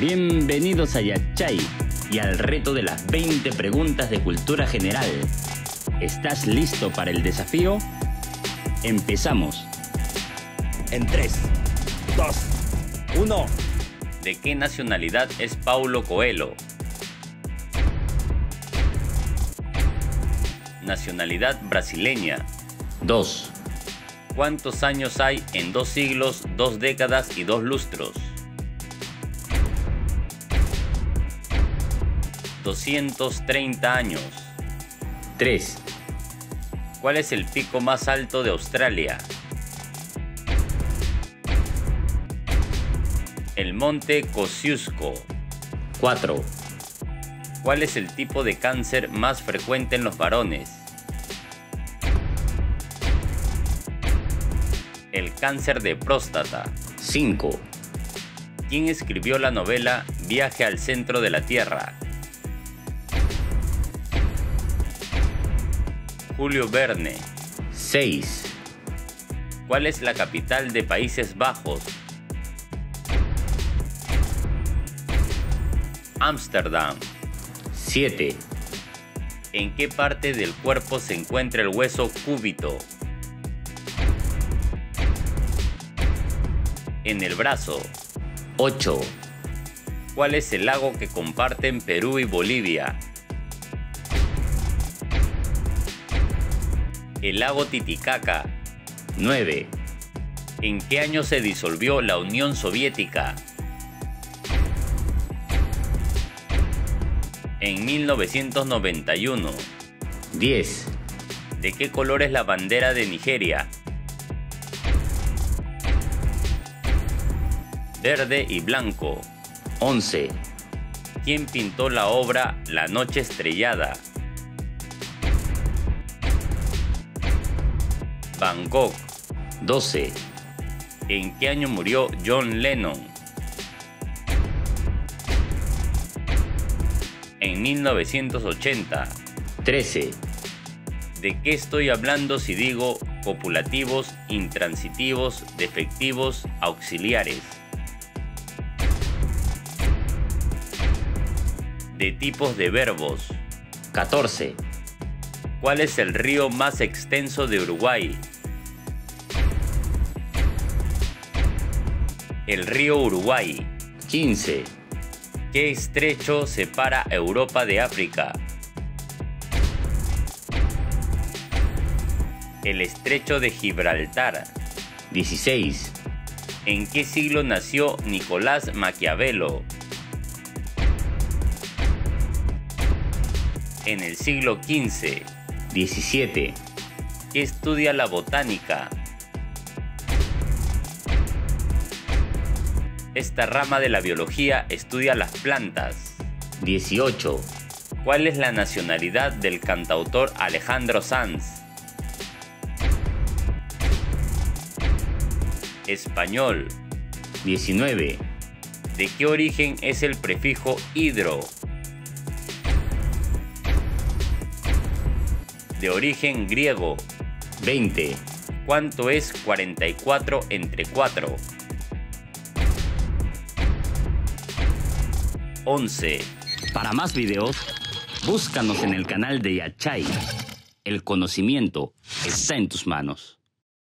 Bienvenidos a Yachay y al reto de las 20 preguntas de cultura general. ¿Estás listo para el desafío? Empezamos. En 3, 2, 1. ¿De qué nacionalidad es Paulo Coelho? Nacionalidad brasileña. 2, ¿Cuántos años hay en 2 siglos, 2 décadas y 2 lustros? 230 años. 3, ¿Cuál es el pico más alto de Australia? El monte Kosciuszko. 4, ¿Cuál es el tipo de cáncer más frecuente en los varones? El cáncer de próstata. 5, ¿Quién escribió la novela Viaje al centro de la Tierra? Julio Verne. 6, ¿Cuál es la capital de Países Bajos? Ámsterdam. 7, ¿En qué parte del cuerpo se encuentra el hueso cúbito? En el brazo. 8, ¿Cuál es el lago que comparten Perú y Bolivia? El lago Titicaca. 9, ¿En qué año se disolvió la Unión Soviética? En 1991. 10, ¿De qué color es la bandera de Nigeria? Verde y blanco. 11, ¿Quién pintó la obra La Noche Estrellada? Van Gogh. 12, ¿En qué año murió John Lennon? En 1980. 13, ¿De qué estoy hablando si digo copulativos, intransitivos, defectivos, auxiliares? De tipos de verbos. 14, ¿Cuál es el río más extenso de Uruguay? El río Uruguay. 15, ¿Qué estrecho separa Europa de África? El estrecho de Gibraltar. 16, ¿En qué siglo nació Nicolás Maquiavelo? En el siglo XV. 17, ¿Qué estudia la botánica? Esta rama de la biología estudia las plantas. 18, ¿Cuál es la nacionalidad del cantautor Alejandro Sanz? Español. 19, ¿De qué origen es el prefijo hidro? De origen griego. 20, ¿Cuánto es 44 entre 4? 11. Para más videos, búscanos en el canal de Yachay. El conocimiento está en tus manos.